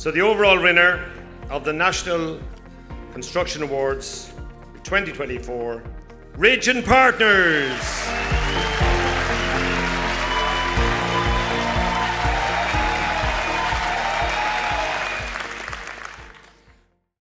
So the overall winner of the National Construction Awards 2024, Ridge & Partners.